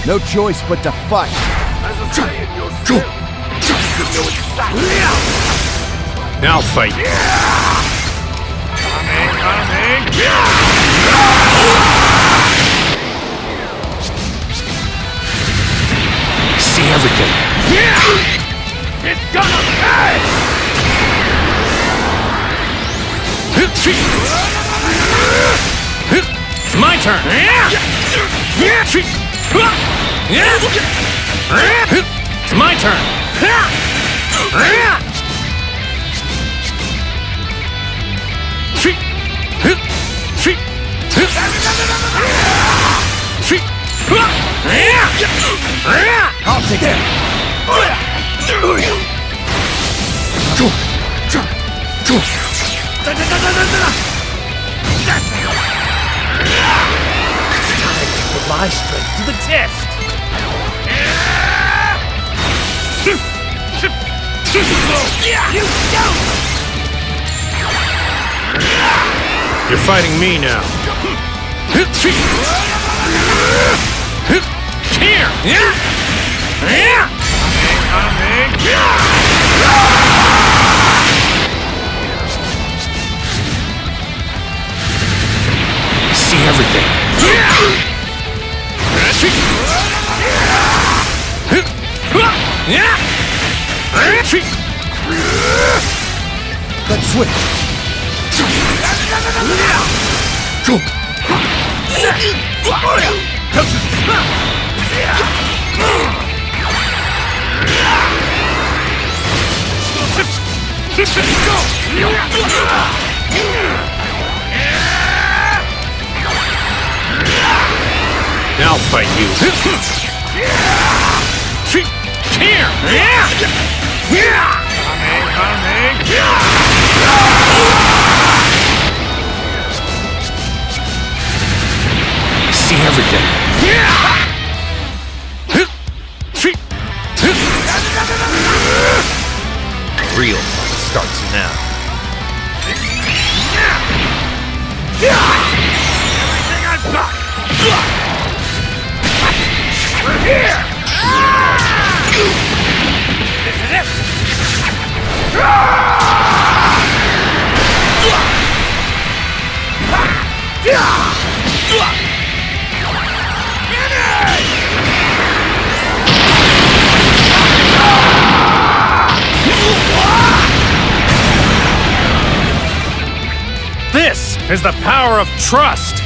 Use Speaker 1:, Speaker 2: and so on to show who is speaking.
Speaker 1: No choice but to fight.
Speaker 2: As a saying yourself, you could know exactly.
Speaker 3: Now fight.
Speaker 2: Coming.
Speaker 3: See everything.
Speaker 2: It's gonna pay!
Speaker 3: It's my turn. It's my turn.
Speaker 1: I'll take it.
Speaker 3: Put my strength to the test. You're fighting me now. Here! See everything.
Speaker 1: Let's switch.
Speaker 3: Now fight you. See everything. Real fight starts now.
Speaker 2: Everything I've got! We're here! This is it!
Speaker 3: This is the power of trust!